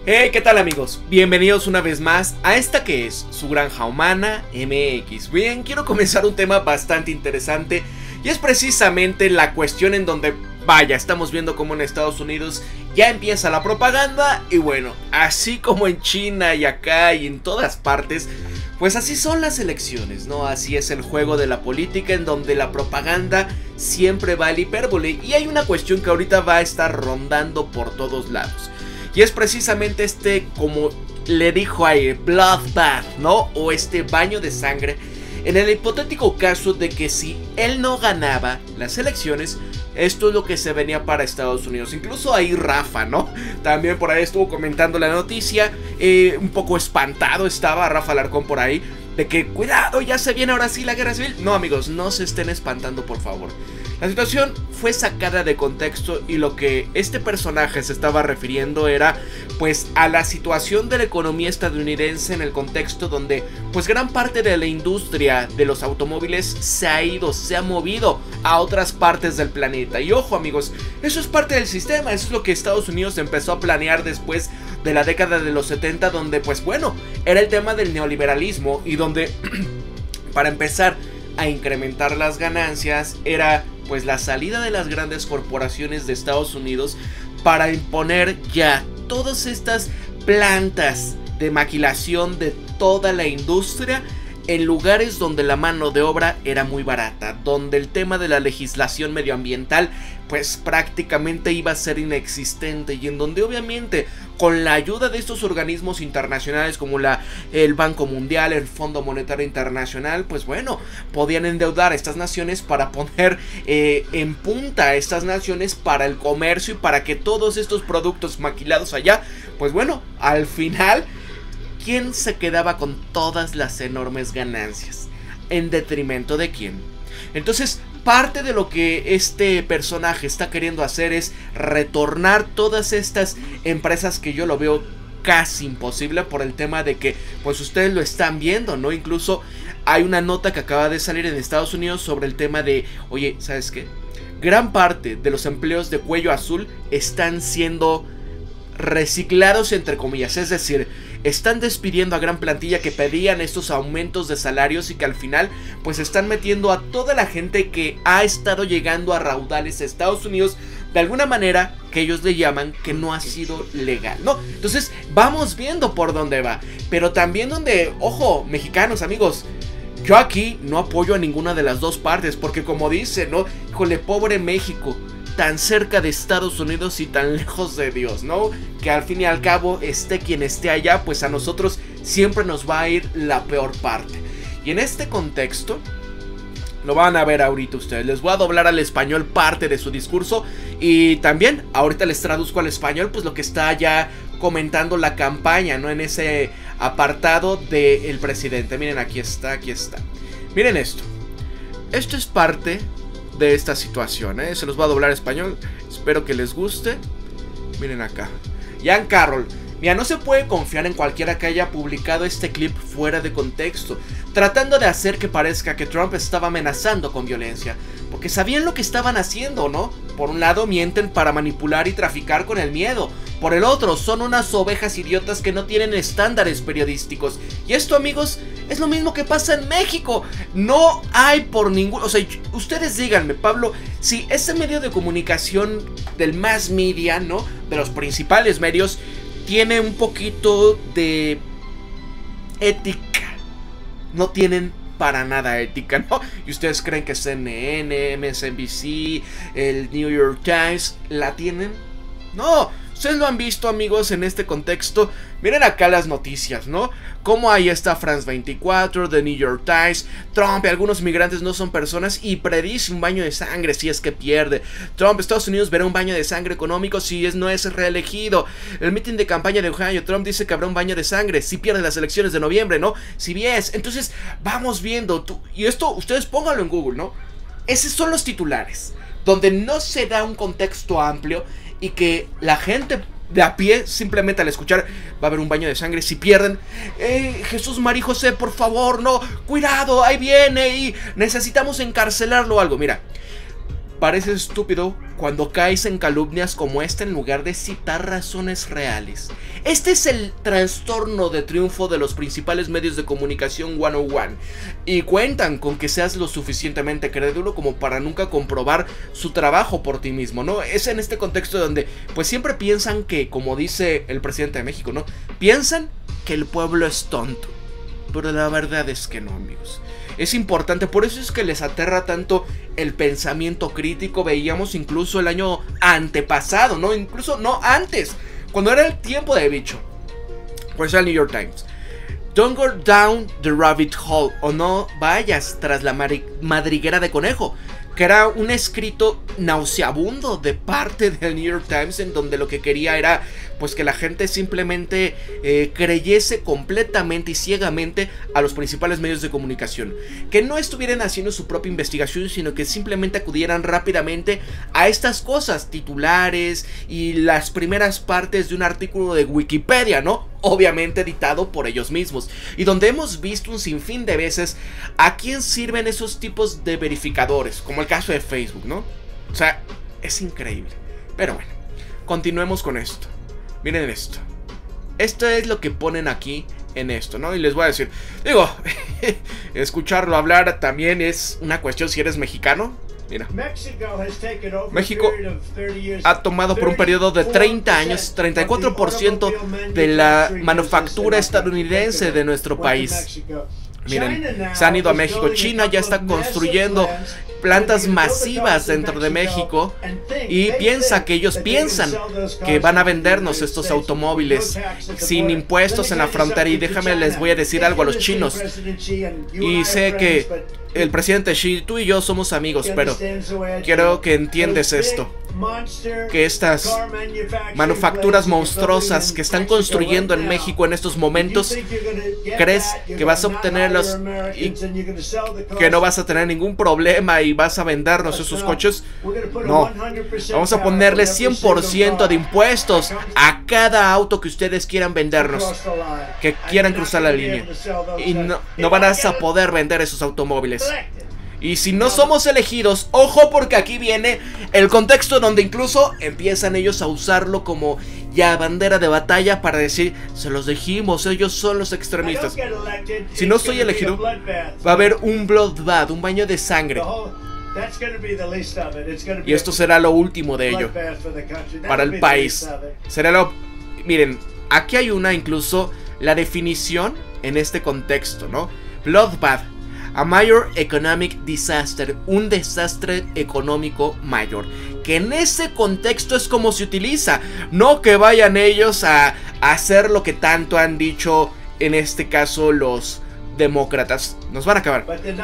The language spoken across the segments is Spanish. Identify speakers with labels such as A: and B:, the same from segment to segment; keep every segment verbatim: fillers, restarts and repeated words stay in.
A: Hey, ¿qué tal amigos? Bienvenidos una vez más a esta que es su Granja Humana M X. Bien, quiero comenzar un tema bastante interesante y es precisamente la cuestión en donde, vaya, estamos viendo cómo en Estados Unidos ya empieza la propaganda y bueno, así como en China y acá y en todas partes, pues así son las elecciones, ¿no? Así es el juego de la política en donde la propaganda siempre va al hipérbole y hay una cuestión que ahorita va a estar rondando por todos lados. Y es precisamente este, como le dijo ahí, bloodbath, ¿no? O este baño de sangre. En el hipotético caso de que si él no ganaba las elecciones, esto es lo que se venía para Estados Unidos. Incluso ahí Rafa, ¿no? También por ahí estuvo comentando la noticia. Eh, un poco espantado estaba Rafa Alarcón por ahí. De que, cuidado, ya se viene ahora sí la guerra civil. No amigos, no se estén espantando por favor. La situación fue sacada de contexto y lo que este personaje se estaba refiriendo era pues a la situación de la economía estadounidense en el contexto donde pues gran parte de la industria de los automóviles se ha ido, se ha movido a otras partes del planeta. Y ojo amigos, eso es parte del sistema, eso es lo que Estados Unidos empezó a planear después de la década de los setenta, donde pues bueno, era el tema del neoliberalismo y donde para empezar a incrementar las ganancias era pues la salida de las grandes corporaciones de Estados Unidos para imponer ya todas estas plantas de maquilación de toda la industria en lugares donde la mano de obra era muy barata, donde el tema de la legislación medioambiental pues prácticamente iba a ser inexistente y en donde obviamente con la ayuda de estos organismos internacionales como la, el Banco Mundial, el Fondo Monetario Internacional, pues bueno, podían endeudar a estas naciones para poner eh, en punta a estas naciones para el comercio y para que todos estos productos maquilados allá, pues bueno, al final, ¿quién se quedaba con todas las enormes ganancias? ¿En detrimento de quién? Entonces, parte de lo que este personaje está queriendo hacer es retornar todas estas empresas que yo lo veo casi imposible por el tema de que, pues ustedes lo están viendo, ¿no? Incluso hay una nota que acaba de salir en Estados Unidos sobre el tema de, oye, ¿sabes qué? Gran parte de los empleos de cuello azul están siendo reciclados entre comillas, es decir, están despidiendo a gran plantilla que pedían estos aumentos de salarios y que al final pues están metiendo a toda la gente que ha estado llegando a raudales a Estados Unidos de alguna manera que ellos le llaman que no ha sido legal, ¿no? Entonces vamos viendo por dónde va, pero también donde, ojo, mexicanos amigos, yo aquí no apoyo a ninguna de las dos partes porque como dice, ¿no? Híjole, pobre México, tan cerca de Estados Unidos y tan lejos de Dios, ¿no? Que al fin y al cabo esté quien esté allá, pues a nosotros siempre nos va a ir la peor parte. Y en este contexto, lo van a ver ahorita ustedes, les voy a doblar al español parte de su discurso y también ahorita les traduzco al español pues lo que está ya comentando la campaña, ¿no? En ese apartado del presidente. Miren, aquí está, aquí está. Miren esto. Esto es parte de esta situación, ¿eh? Se los va a doblar español. Espero que les guste. Miren acá. Ian Carroll. Mira, no se puede confiar en cualquiera que haya publicado este clip fuera de contexto, tratando de hacer que parezca que Trump estaba amenazando con violencia, porque sabían lo que estaban haciendo, ¿no? Por un lado mienten para manipular y traficar con el miedo, por el otro son unas ovejas idiotas que no tienen estándares periodísticos. Y esto amigos, es lo mismo que pasa en México. No hay por ningún... O sea, ustedes díganme, Pablo, si ese medio de comunicación del mass media, ¿no? De los principales medios, tiene un poquito de ética. No tienen para nada ética, ¿no? Y ustedes creen que C N N, M S N B C, el New York Times, ¿la tienen? No, ustedes lo han visto amigos en este contexto. Miren acá las noticias, ¿no? Como ahí está France veinticuatro, The New York Times. Trump y algunos migrantes no son personas y predice un baño de sangre si es que pierde. Trump, Estados Unidos verá un baño de sangre económico si es, no es reelegido. El mitin de campaña de Ohio, Trump dice que habrá un baño de sangre si pierde las elecciones de noviembre, ¿no? Si bien, entonces vamos viendo. Tú, y esto ustedes pónganlo en Google, ¿no? Esos son los titulares, donde no se da un contexto amplio y que la gente de a pie, simplemente al escuchar va a haber un baño de sangre si pierden. eh, Jesús, María y José, por favor, no, cuidado, ahí viene y necesitamos encarcelarlo o algo. Mira, parece estúpido cuando caes en calumnias como esta en lugar de citar razones reales. Este es el trastorno de triunfo de los principales medios de comunicación ciento uno. Y cuentan con que seas lo suficientemente crédulo como para nunca comprobar su trabajo por ti mismo, ¿no? Es en este contexto donde pues siempre piensan que, como dice el presidente de México, ¿no? Piensan que el pueblo es tonto. Pero la verdad es que no, amigos. Es importante, por eso es que les aterra tanto el pensamiento crítico. Veíamos incluso el año antepasado, ¿no? Incluso no antes, cuando era el tiempo de bicho. Pues el New York Times. Don't go down the rabbit hole, o no vayas tras la madriguera de conejo. Que era un escrito nauseabundo de parte del New York Times, en donde lo que quería era pues que la gente simplemente eh, creyese completamente y ciegamente a los principales medios de comunicación, que no estuvieran haciendo su propia investigación, sino que simplemente acudieran rápidamente a estas cosas, titulares y las primeras partes de un artículo de Wikipedia, ¿no? Obviamente editado por ellos mismos, y donde hemos visto un sinfín de veces a quién sirven esos tipos de verificadores, como el caso de Facebook, ¿no? O sea, es increíble. Pero bueno, continuemos con esto. Miren esto. Esto es lo que ponen aquí en esto, ¿no? Y les voy a decir, digo, escucharlo hablar también es una cuestión si eres mexicano. Mira, México ha tomado por un periodo de treinta años treinta y cuatro por ciento de la manufactura estadounidense de nuestro país. Miren, se han ido a México. China ya está construyendo plantas masivas dentro de México y piensa que ellos piensan que van a vendernos estos automóviles sin impuestos en la frontera. Y déjame les voy a decir algo a los chinos, y sé que el presidente Xi, tú y yo somos amigos, pero quiero que entiendes esto, que estas manufacturas monstruosas que están construyendo en México en estos momentos, ¿crees que vas a obtenerlos y que no vas a tener ningún problema y vas a vendernos esos coches? No, vamos a ponerle cien por ciento de impuestos a cada auto que ustedes quieran vendernos, que quieran cruzar la línea, y no, no van a poder vender esos automóviles. Y si no somos elegidos, ojo, porque aquí viene el contexto donde incluso empiezan ellos a usarlo como ya bandera de batalla para decir, se los dijimos, ellos son los extremistas. Si no soy elegido, va a haber un bloodbath, un baño de sangre. Y esto será lo último de ello para el país. Será lo... Miren, aquí hay una incluso la definición en este contexto, ¿no? Bloodbath. A major economic disaster, un desastre económico mayor. Que en ese contexto es como se utiliza. No que vayan ellos a, a hacer lo que tanto han dicho, en este caso los demócratas. Nos van a acabar.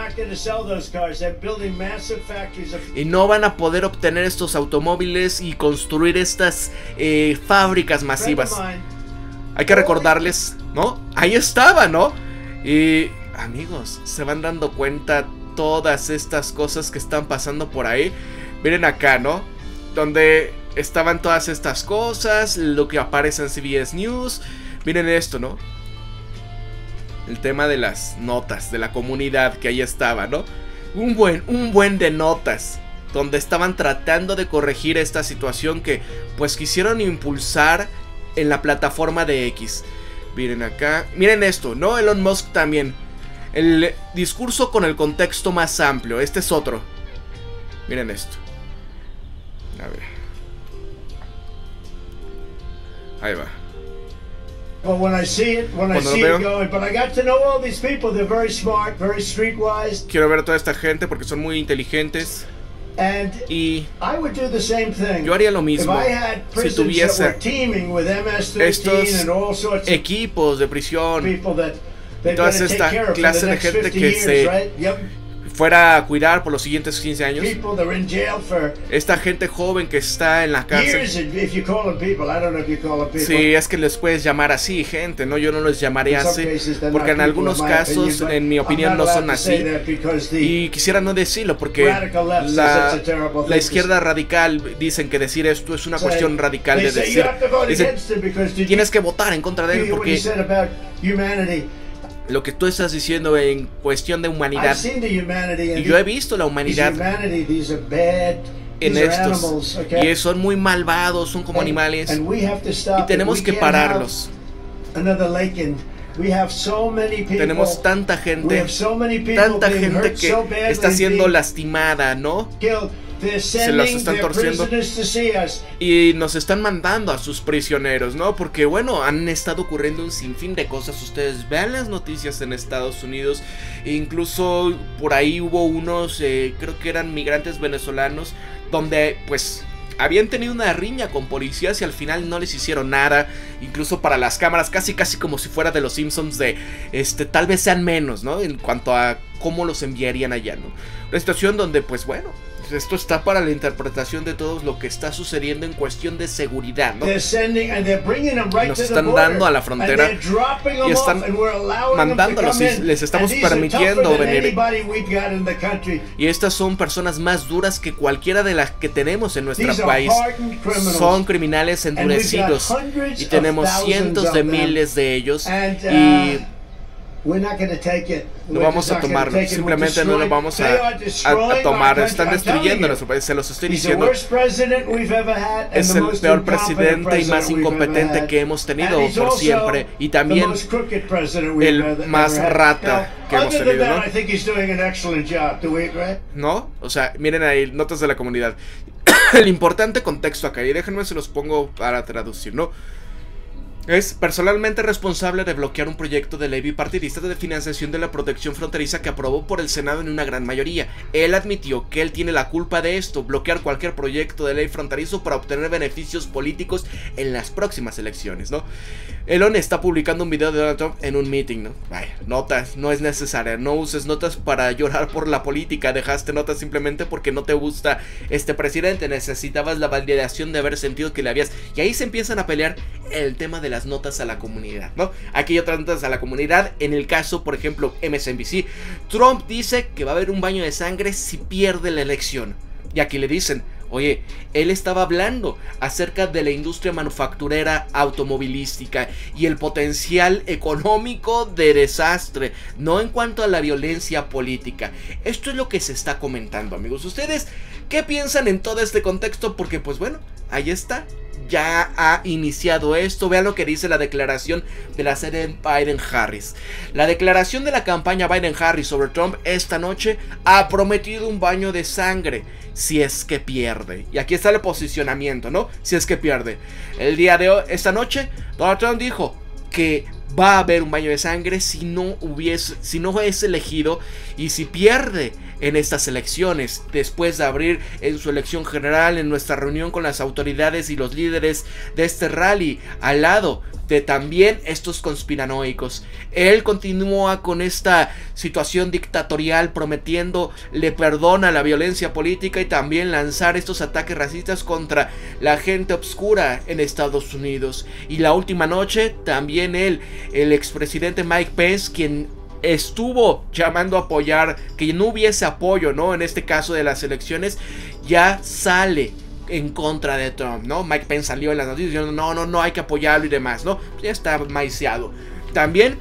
A: Y no van a poder obtener estos automóviles y construir estas eh, fábricas masivas. Hay que recordarles, ¿no? Ahí estaba, ¿no? Y... amigos, se van dando cuenta todas estas cosas que están pasando por ahí. Miren acá, ¿no? Donde estaban todas estas cosas, lo que aparece en C B S News. Miren esto, ¿no? El tema de las notas, de la comunidad que ahí estaba, ¿no? Un buen, un buen de notas, donde estaban tratando de corregir esta situación que pues quisieron impulsar en la plataforma de X. Miren acá, miren esto, ¿no? Elon Musk también. El discurso con el contexto más amplio. Este es otro. Miren esto. A ver. Ahí va. Cuando lo veo, quiero ver a toda esta gente porque son muy inteligentes. Y yo haría lo mismo si tuviese estos equipos de prisión y toda esta clase de gente que se fuera a cuidar por los siguientes quince años. Esta gente joven que está en la cárcel. Sí, es que les puedes llamar así, gente, ¿no? Yo no les llamaría así, porque en algunos casos, en mi opinión, no son así. Y quisiera no decirlo, porque la, la izquierda radical dicen que decir esto es una cuestión radical de decir. Dicen, tienes que votar en contra de él, porque lo que tú estás diciendo en cuestión de humanidad, y yo he visto la humanidad, en estos. Y son muy malvados, son como animales. Y tenemos que pararlos. Tenemos tanta gente, tanta gente que está siendo lastimada, ¿no? Se los están torciendo y nos están mandando a sus prisioneros, ¿no? Porque bueno, han estado ocurriendo un sinfín de cosas. Ustedes vean las noticias en Estados Unidos. Incluso por ahí hubo unos, eh, creo que eran migrantes venezolanos, donde pues habían tenido una riña con policías y al final no les hicieron nada. Incluso para las cámaras, casi casi como si fuera de los Simpsons, de este, tal vez sean menos, ¿no? En cuanto a cómo los enviarían allá, ¿no? Una situación donde pues bueno, esto está para la interpretación de todo lo que está sucediendo en cuestión de seguridad, ¿no? Nos están dando a la frontera y están mandándolos y les estamos permitiendo venir. Y estas son personas más duras que cualquiera de las que tenemos en nuestro país. Son criminales endurecidos y tenemos cientos de miles de ellos y no vamos a tomarlo, simplemente no lo vamos a, a, a tomar. Están destruyendo nuestro país, se los estoy diciendo. Es el peor presidente y más incompetente que hemos tenido por siempre. Y también el más rata que hemos tenido, ¿no? ¿No? O sea, miren ahí, notas de la comunidad. El importante contexto acá, y déjenme se los pongo para traducir, ¿no? Es personalmente responsable de bloquear un proyecto de ley bipartidista de financiación de la protección fronteriza que aprobó por el Senado en una gran mayoría. Él admitió que él tiene la culpa de esto, bloquear cualquier proyecto de ley fronterizo para obtener beneficios políticos en las próximas elecciones, ¿no? Elon está publicando un video de Donald Trump en un meeting, ¿no? Vaya, notas, no es necesaria, no uses notas para llorar por la política, dejaste notas simplemente porque no te gusta este presidente, necesitabas la validación de haber sentido que le habías... Y ahí se empiezan a pelear el tema de las notas a la comunidad, ¿no? Aquí hay otras notas a la comunidad. En el caso, por ejemplo, M S N B C, Trump dice que va a haber un baño de sangre si pierde la elección. Y aquí le dicen, oye, él estaba hablando acerca de la industria manufacturera automovilística y el potencial económico de desastre, no en cuanto a la violencia política. Esto es lo que se está comentando, amigos. ¿Ustedes qué piensan en todo este contexto? Porque pues bueno, ahí está. Ya ha iniciado esto. Vean lo que dice la declaración de la sede Biden-Harris. La declaración de la campaña Biden-Harris sobre Trump esta noche ha prometido un baño de sangre si es que pierde. Y aquí está el posicionamiento, ¿no? Si es que pierde. El día de hoy, esta noche, Donald Trump dijo que va a haber un baño de sangre si no hubiese, si no es elegido y si pierde en estas elecciones, después de abrir en su elección general, en nuestra reunión con las autoridades y los líderes de este rally, al lado de también estos conspiranoicos. Él continúa con esta situación dictatorial, prometiendo le perdona la violencia política y también lanzar estos ataques racistas contra la gente obscura en Estados Unidos. Y la última noche, también él, el expresidente Mike Pence, quien estuvo llamando a apoyar, que no hubiese apoyo, ¿no? En este caso de las elecciones, ya sale en contra de Trump, ¿no? Mike Pence salió en las noticias diciendo, no, no, no hay que apoyarlo y demás, ¿no? Ya está maiciado. También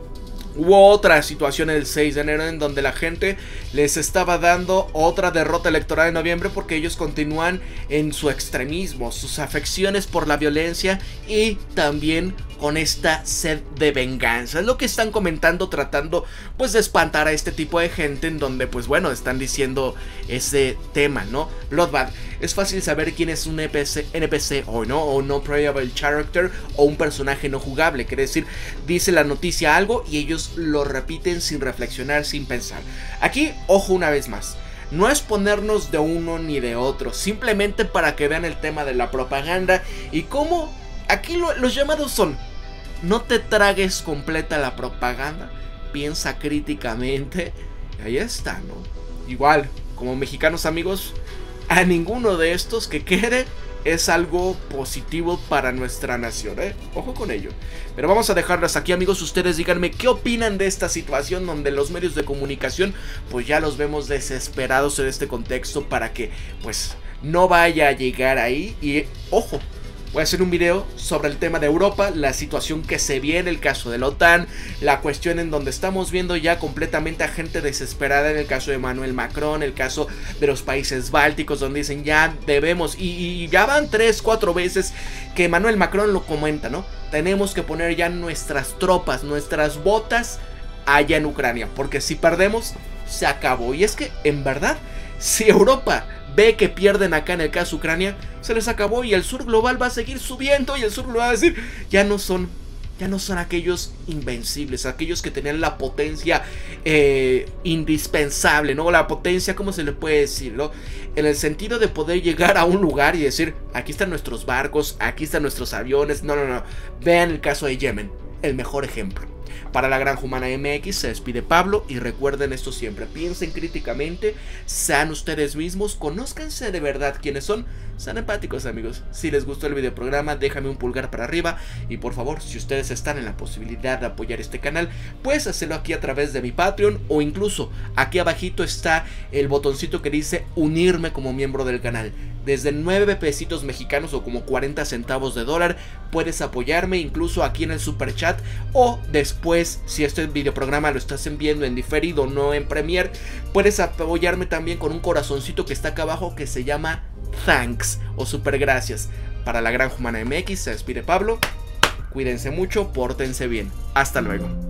A: hubo otra situación el seis de enero en donde la gente les estaba dando otra derrota electoral en noviembre porque ellos continúan en su extremismo, sus afecciones por la violencia y también con esta sed de venganza. Es lo que están comentando, tratando pues de espantar a este tipo de gente, en donde pues bueno, están diciendo ese tema, ¿no? Bloodbath. Es fácil saber quién es un N P C, N P C o no, o no playable character, o un personaje no jugable. Quiere decir, dice la noticia algo y ellos lo repiten sin reflexionar, sin pensar. Aquí, ojo una vez más, no es ponernos de uno ni de otro, simplemente para que vean el tema de la propaganda y cómo aquí lo, los llamados son: no te tragues completa la propaganda, piensa críticamente. Y ahí está, ¿no? Igual, como mexicanos, amigos, a ninguno de estos que quede es algo positivo para nuestra nación, ¿eh? Ojo con ello. Pero vamos a dejarlas aquí, amigos. Ustedes díganme qué opinan de esta situación donde los medios de comunicación pues ya los vemos desesperados en este contexto para que pues no vaya a llegar ahí. Y ojo, Voy a hacer un video sobre el tema de Europa, la situación que se viene, el caso de la OTAN, la cuestión en donde estamos viendo ya completamente a gente desesperada, en el caso de Emmanuel Macron, el caso de los países bálticos, donde dicen ya debemos, y, y ya van tres, cuatro veces que Emmanuel Macron lo comenta, ¿no? Tenemos que poner ya nuestras tropas, nuestras botas allá en Ucrania, porque si perdemos, se acabó. Y es que, en verdad, si Europa ve que pierden acá en el caso Ucrania, se les acabó y el sur global va a seguir subiendo y el sur global va a decir, ya no son, ya no son aquellos invencibles, aquellos que tenían la potencia eh, indispensable, ¿no? La potencia, ¿cómo se le puede decir, no? En el sentido de poder llegar a un lugar y decir, aquí están nuestros barcos, aquí están nuestros aviones. No, no, no. Vean el caso de Yemen, el mejor ejemplo. Para la Granja Humana M X se despide Pablo y recuerden esto siempre, piensen críticamente, sean ustedes mismos, conózcanse de verdad quiénes son, sean empáticos amigos. Si les gustó el videoprograma déjame un pulgar para arriba y por favor si ustedes están en la posibilidad de apoyar este canal, puedes hacerlo aquí a través de mi Patreon o incluso aquí abajito está el botoncito que dice unirme como miembro del canal. Desde nueve pesitos mexicanos o como cuarenta centavos de dólar puedes apoyarme incluso aquí en el super chat o después si este videoprograma lo estás viendo en diferido no en Premiere, puedes apoyarme también con un corazoncito que está acá abajo que se llama Thanks o super gracias. Para la Granja Humana M X se despide Pablo, cuídense mucho, pórtense bien, hasta luego.